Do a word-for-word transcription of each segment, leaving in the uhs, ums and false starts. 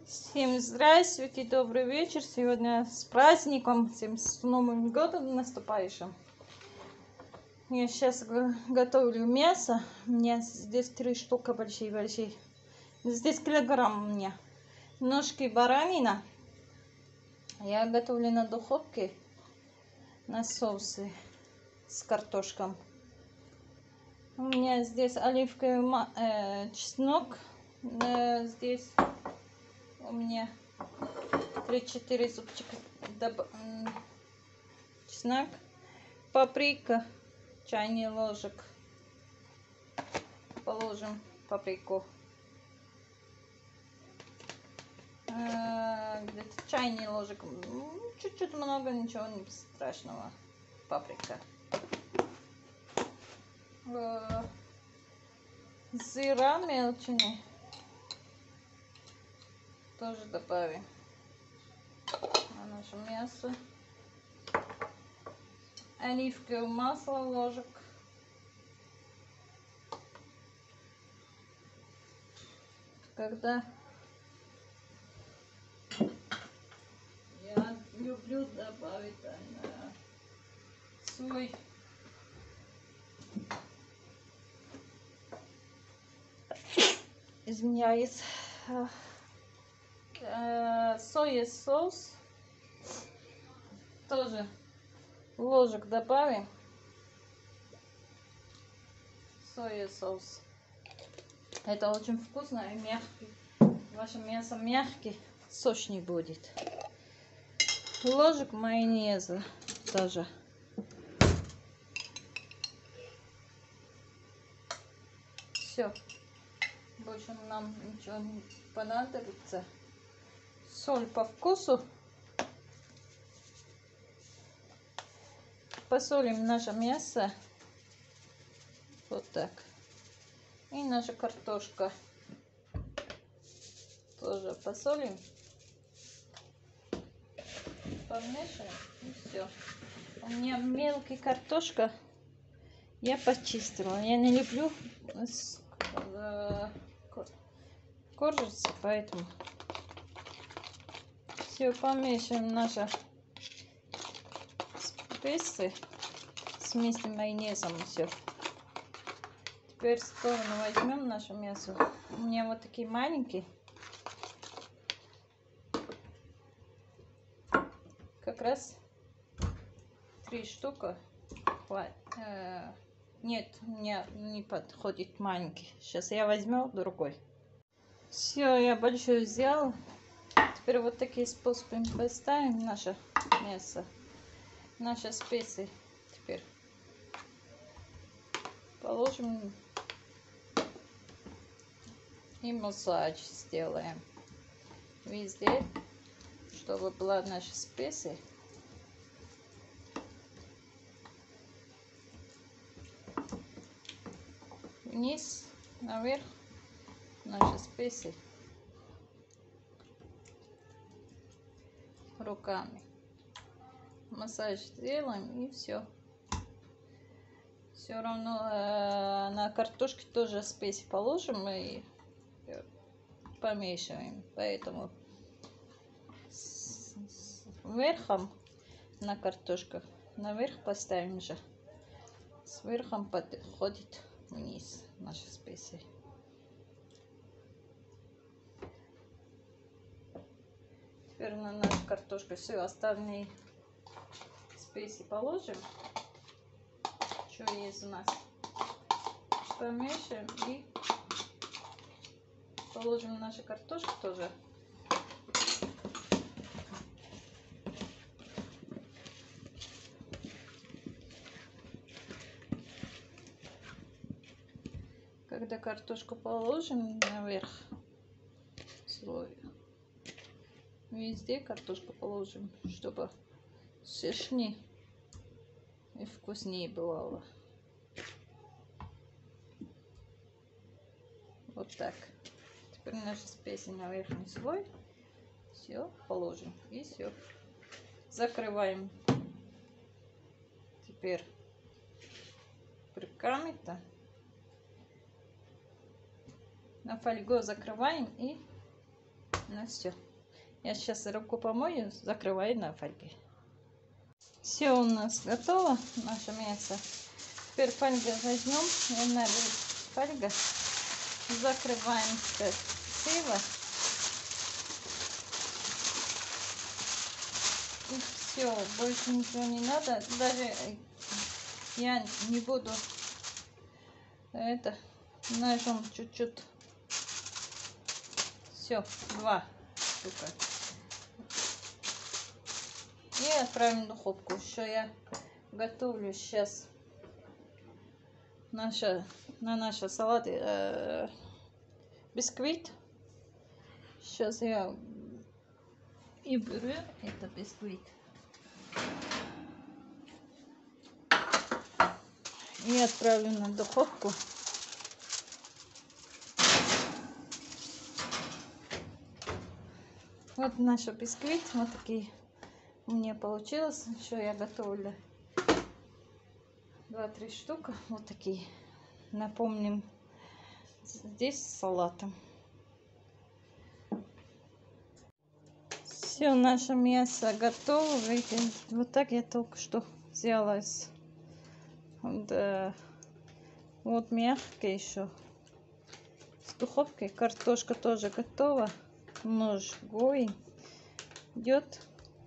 Всем здравствуйте, добрый вечер. Сегодня с праздником, всем с Новым годом наступающим. Я сейчас готовлю мясо. У меня здесь три штуки большие-большие. Здесь килограмм у меня. Ножки баранина. Я готовлю на духовке на соусы с картошкой. У меня здесь оливковый э, чеснок. Э, здесь у меня три-четыре зубчика чеснок, паприка, чайный ложек. Положим паприку. Где-то чайный ложек. Чуть-чуть много, ничего не страшного. Паприка. Сыра мелчины тоже добавим на наше мясо. Оливковое масло ложек. Когда я люблю добавить на свой извиняюсь, соевый соус тоже ложек добавим. Соевый соус. Это очень вкусно и мягкий. Ваше мясо мягкий, сочный будет. Ложек майонеза тоже. Все. Больше нам ничего не понадобится. Соль по вкусу. Посолим наше мясо. Вот так. И наша картошка. Тоже посолим. Помешаем. И все. У меня мелкая картошка. Я почистила. Я не люблю коржится, поэтому все, помешаем наши специи вместе с майонезом. Все. Теперь в сторону возьмем наше мясо. У меня вот такие маленькие. Как раз три штуки. Нет, мне не подходит маленький. Сейчас я возьму другой. Все, я большой взял. Теперь вот такие способы поставим наше мясо, наши специи. Теперь положим и массаж сделаем везде, чтобы была наша специя. Вниз, наверх наши специи руками. Массаж сделаем и все. Все равно э, на картошке тоже специи положим и помешиваем. Поэтому с, с верхом на картошках наверх поставим же. С верхом подходит вниз наши специи. Теперь на нашу картошку все остальные специи положим. Что есть у нас? Помешаем и положим нашу картошку тоже. Когда картошку положим наверх слой, везде картошку положим, чтобы сочнее и вкуснее бывало. Вот так. Теперь наши специи на верхний слой. Все положим и все. Закрываем. Теперь пергамента. На фольгу закрываем и Нормально все. Я сейчас руку помою, закрываю на фольге. Все у нас готово, наше мясо. Теперь фольгу возьмем, одна фольга. Закрываем красиво. И все, больше ничего не надо. Даже я не буду это ножом чуть-чуть. Все, два штука. И отправим в духовку. Еще я готовлю сейчас наша, на наш салат э, бисквит. Сейчас я и беру это бисквит. И отправлю на духовку. Вот наш бисквит. Вот такие у меня получилось. Еще я готовлю два-три штука. Вот такие. Напомним, здесь с салатом. Все, наше мясо готово. Видите, вот так я только что взяла из... Да. Вот мягкое еще. С духовкой. Картошка тоже готова. Нож гоин идет.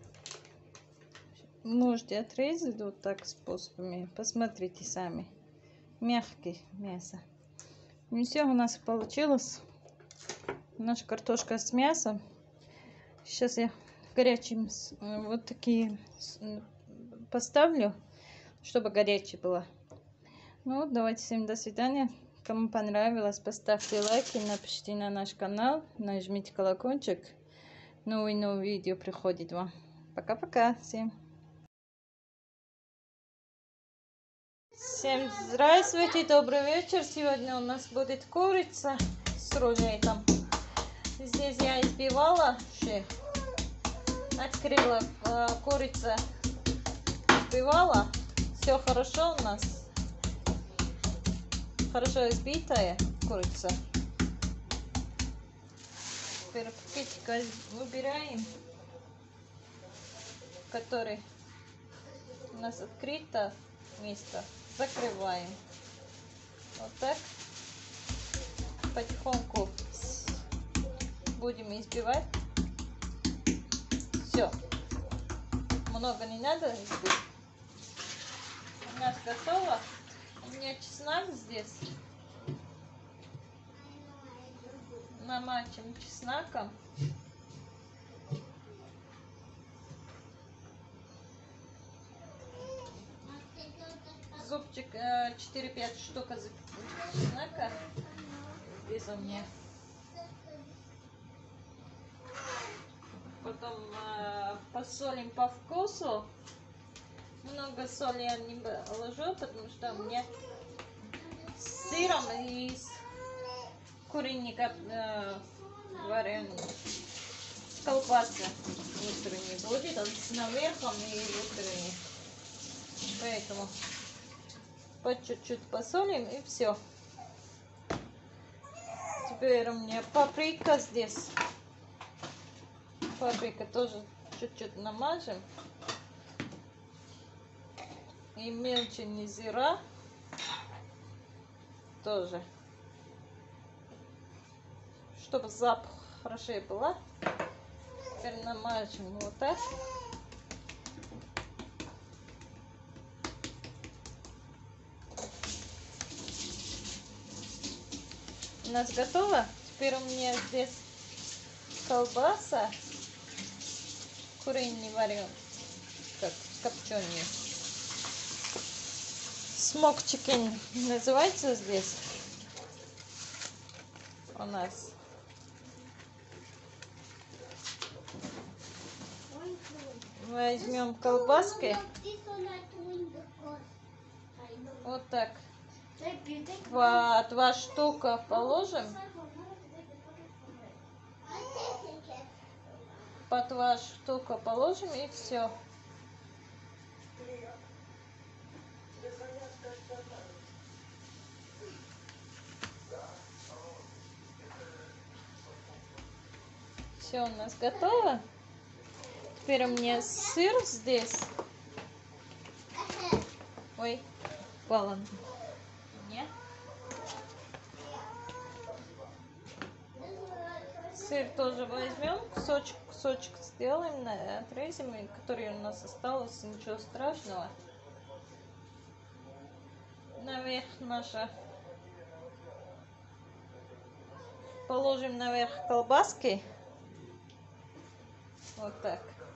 Можете отрезать вот так способами. Посмотрите сами. Мягкое мясо. И все у нас получилось. Наша картошка с мясом. Сейчас я горячим вот такие поставлю, чтобы горячее было. Ну вот, давайте всем до свидания. Кому понравилось, поставьте лайки, напишите на наш канал, нажмите колокольчик. Новые новые видео приходит вам. Пока-пока всем. Всем здравствуйте, добрый вечер. Сегодня у нас будет курица с рулетом. Здесь я избивала, открыла э, курица, избивала. Все хорошо у нас. Хорошо избитая курица. Теперь пакетик выбираем, который у нас открыто место. Закрываем. Вот так. Потихоньку будем избивать. Все. Много не надо избить. У нас готово. У меня чеснок здесь. Намачим чесноком. Зубчик четыре-пять штук чеснока. Здесь у меня. Потом э, посолим по вкусу. Много соли я не ложу, потому что у меня с сыром и с куринника э, варен с колбасы внутренней будет, он с наверхом и внутренней. Поэтому по чуть-чуть посолим и все. Теперь у меня паприка здесь. Паприка тоже чуть-чуть намажем. И мелче зира тоже. Чтобы запах хорошо была. Теперь намажем вот так. У нас готово. Теперь у меня здесь колбаса куриный варен, как копченый. Смок чикен называется здесь у нас. Возьмем колбаски. Вот так. Два, два штука положим. По два штука положим и все. Все у нас готово. Теперь у меня сыр здесь. Ой, упала. Нет. Сыр тоже возьмем, кусочек, кусочек сделаем, отрезем, который у нас осталось, ничего страшного. Наверх наша. Положим наверх колбаски. Вот так.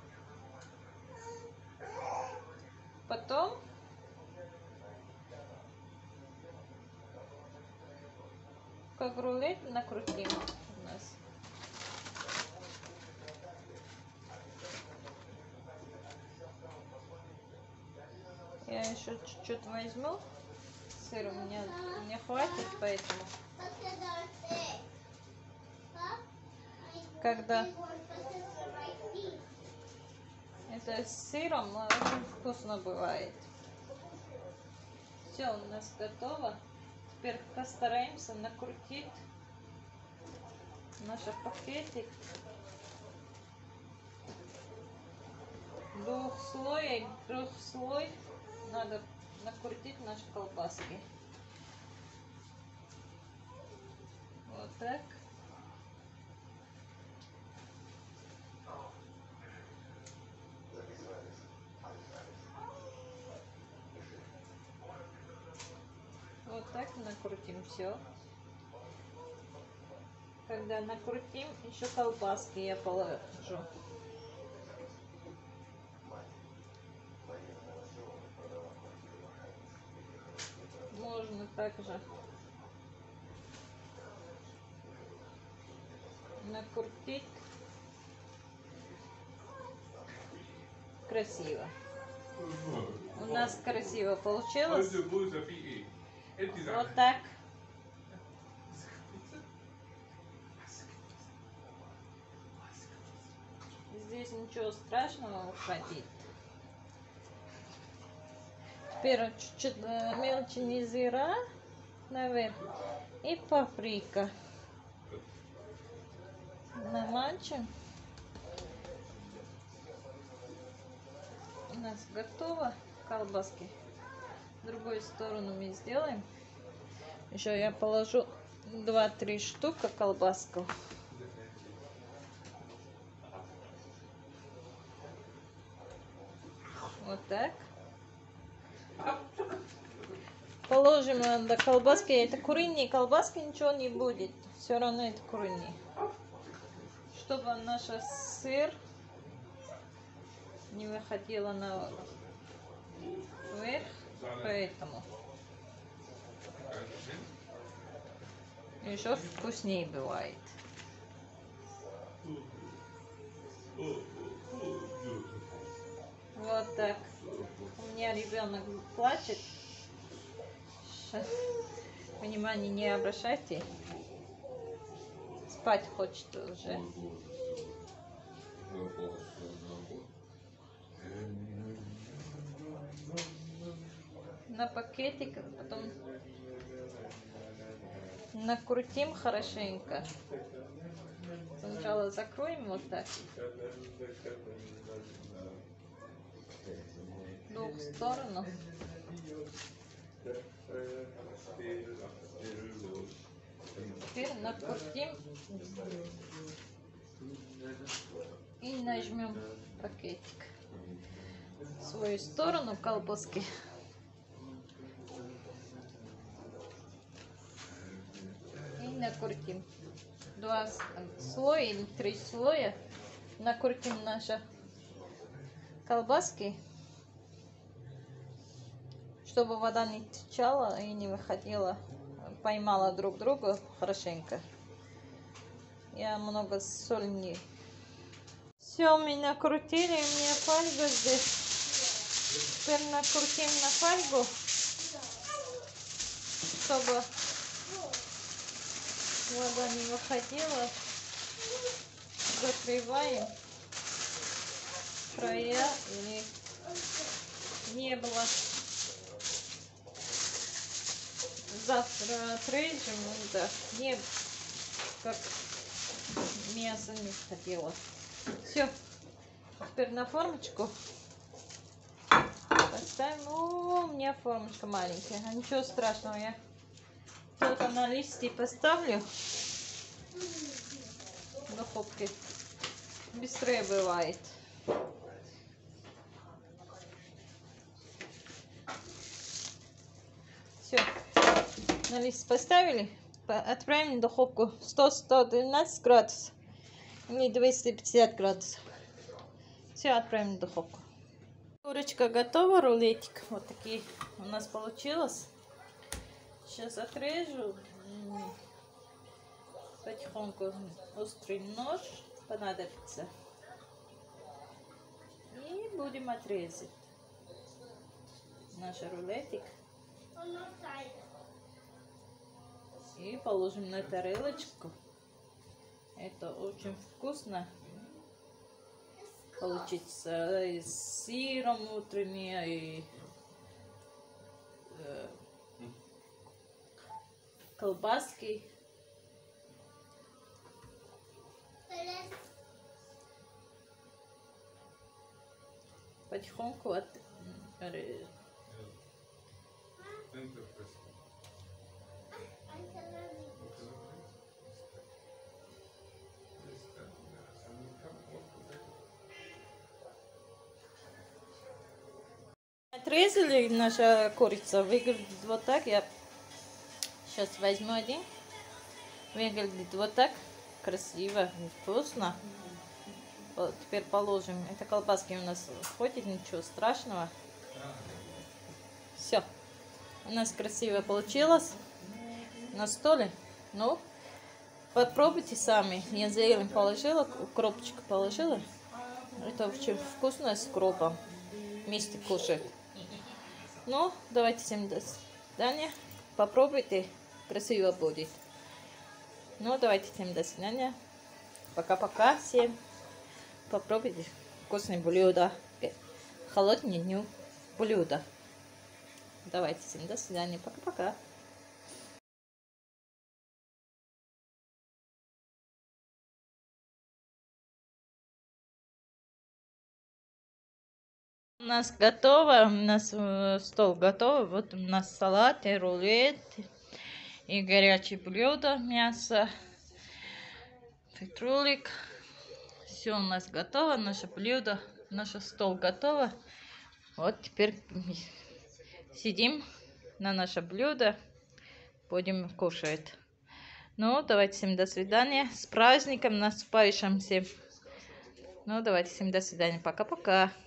Потом как рулет накрутим у нас. Я еще чуть-чуть возьму. Сыр у меня не хватит, поэтому когда это с сыром очень вкусно бывает. Все у нас готово. Теперь постараемся накрутить наш пакетик двух слоев, трех слой надо накрутить наши колбаски. Вот так. Вот так накрутим все. Когда накрутим, еще колбаски я положу. Можно также накрутить красиво. У нас красиво получилось. Вот так. Здесь ничего страшного уходить. Теперь чуть-чуть мелче зира наверх и паприка. Намачим. У нас готово колбаски. Другую сторону мы сделаем. Еще я положу два-три штука колбаску. Вот так. Положим до колбаски. Это куриные колбаски, ничего не будет. Все равно это куриные. Чтобы наш сыр не выходила на вверх, поэтому еще вкуснее бывает. Вот так. У меня ребенок плачет. Внимание не обращайте. Спать хочет уже. На пакетик, потом накрутим хорошенько. Сначала закроем вот так. В двух сторон. Теперь накрутим и нажмем пакетик в свою сторону колбаски. И накрутим два слоя или три слоя. Накрутим наши колбаски, чтобы вода не течала и не выходила, поймала друг друга хорошенько. Я много соли не. Все, мы накрутили, у меня фольга здесь. Теперь накрутим на фольгу, чтобы вода не выходила. Закрываем края или не было. Завтра отрежем, да, не как мясо не хотела. Все. Теперь на формочку поставим. О, у меня формочка маленькая. А ничего страшного, я только на листе поставлю в духовке. Быстрее бывает. Все. На лист поставили. Отправим в духовку сто — сто двенадцать градусов или двести пятьдесят градусов. Все, отправим в духовку. Курочка готова, рулетик. Вот такие у нас получилось. Сейчас отрежу. Потихоньку острый нож понадобится. И будем отрезать наш рулетик. И положим на тарелочку. Это очень вкусно получится. И с сыром утренним, и э, колбаски. Потихоньку от... Отрезали, наша курица выглядит вот так. Я сейчас возьму один. Выглядит вот так. Красиво, вкусно. Вот, теперь положим. Это колбаски у нас входит, ничего страшного. Все. У нас красиво получилось на столе. Ну, попробуйте сами. Я зелень положила, укропчик положила. Это очень вкусно с укропом. Вместе кушать. Ну, давайте всем до свидания. Попробуйте, красиво будет. Ну, давайте всем до свидания. Пока-пока всем. Попробуйте вкусные блюда. Холодные блюда. Давайте всем до свидания. Пока-пока. У нас готово, у нас стол готов. Вот у нас салат и рулет, и горячее блюдо, мясо, петрулик. Все у нас готово, наше блюдо, наш стол готово. Вот теперь сидим на наше блюдо, будем кушать. Ну, давайте всем до свидания. С праздником, наступающим всем. Ну, давайте всем до свидания. Пока-пока.